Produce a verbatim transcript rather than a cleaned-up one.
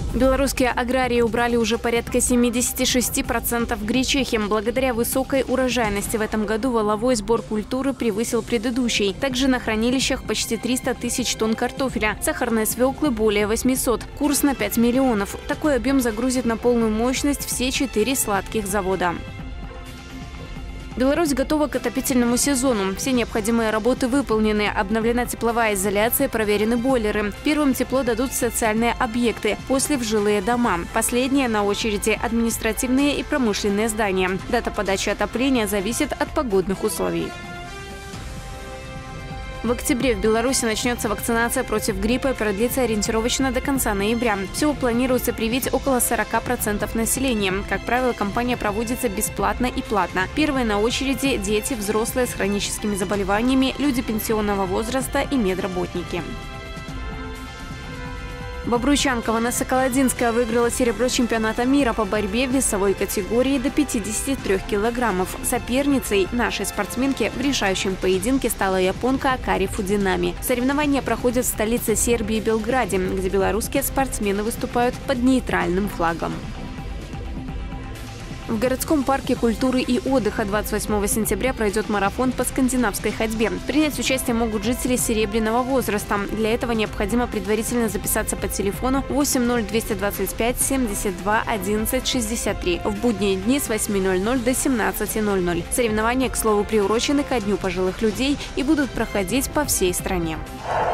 Белорусские аграрии убрали уже порядка семидесяти шести процентов гречихи. Благодаря высокой урожайности в этом году валовой сбор культуры превысил предыдущий. Также на хранилищах почти триста тысяч тонн картофеля, сахарной свеклы более восьмисот. Курс на пять миллионов. Такой объем загрузит на полную мощность все четыре сладких завода. Беларусь готова к отопительному сезону. Все необходимые работы выполнены. Обновлена тепловая изоляция, проверены бойлеры. Первым тепло дадут социальные объекты, после в жилые дома. Последние на очереди – административные и промышленные здания. Дата подачи отопления зависит от погодных условий. В октябре в Беларуси начнется вакцинация против гриппа и продлится ориентировочно до конца ноября. Всего планируется привить около сорока процентов населения. Как правило, кампания проводится бесплатно и платно. Первые на очереди – дети, взрослые с хроническими заболеваниями, люди пенсионного возраста и медработники. Бобруйчанка Ванесса Колодинская выиграла серебро чемпионата мира по борьбе в весовой категории до пятидесяти трёх килограммов. Соперницей нашей спортсменки в решающем поединке стала японка Акари Фудинами. Соревнования проходят в столице Сербии Белграде, где белорусские спортсмены выступают под нейтральным флагом. В городском парке культуры и отдыха двадцать восьмого сентября пройдет марафон по скандинавской ходьбе. Принять участие могут жители серебряного возраста. Для этого необходимо предварительно записаться по телефону восемь ноль двести двадцать пять семьдесят два одиннадцать шестьдесят три в будние дни с восьми ноль-ноль до семнадцати ноль-ноль. Соревнования, к слову, приурочены ко Дню пожилых людей и будут проходить по всей стране.